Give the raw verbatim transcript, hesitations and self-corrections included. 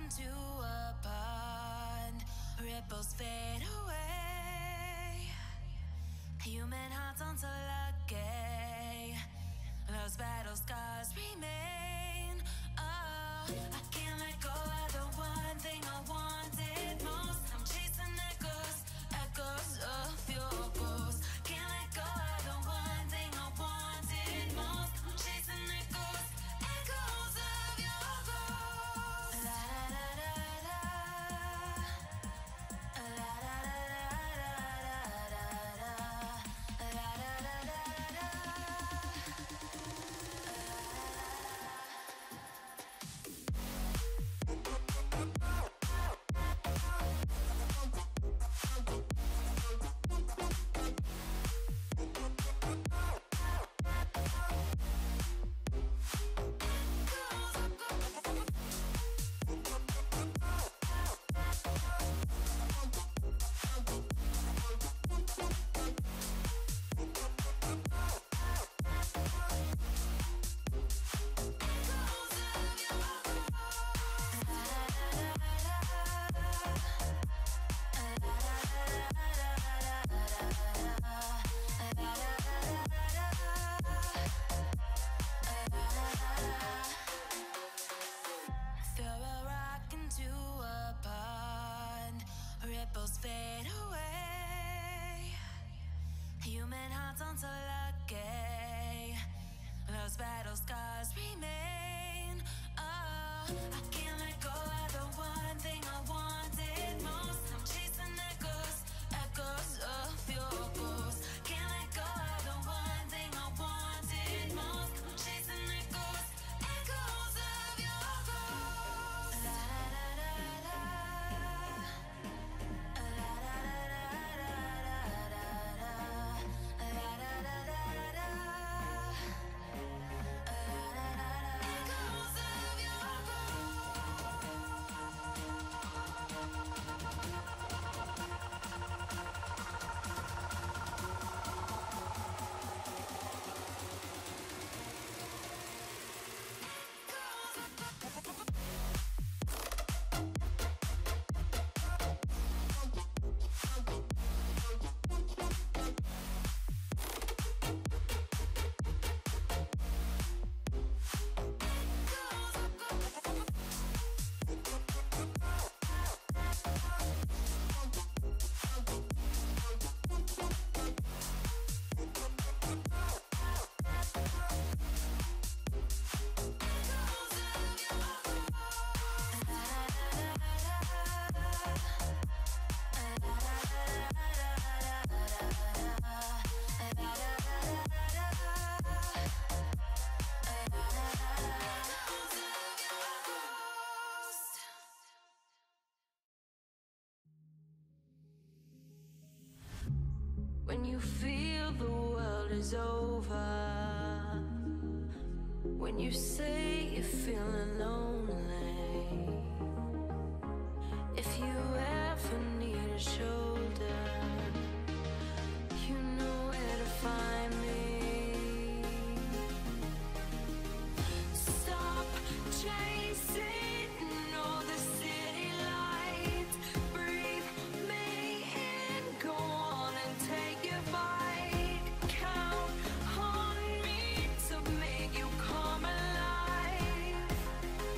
into a pond, ripples fade away. Human hearts aren't so lucky, those battle scars remain. Oh, I can't let go of the one thing I wanted most. I'm chasing echoes, echoes of your ghost. Can't let go of the one thing I wanted most. I'm chasing echoes, echoes of your ghost. La da da da da, la da da da da da, la da da da da. Throw a rock into a pond, ripples fade away. Human hearts aren't so lucky, those battle scars remain. Oh, I can't let go of the one thing I wanted most. I'm chasing echoes, echoes of your ghost. Can't let go of the one thing I wanted most. I'm chasing echoes, echoes of your ghost. La da da da da, la da da da da da da, la da da da da, la da da da. Echoes of your When you feel the world is over, when you say you're feeling lonely, if you ever need a shoulder, you know where to find me. Stop chasing all the city lights, breathe me in, go on and take your bite. Count on me to make you come alive.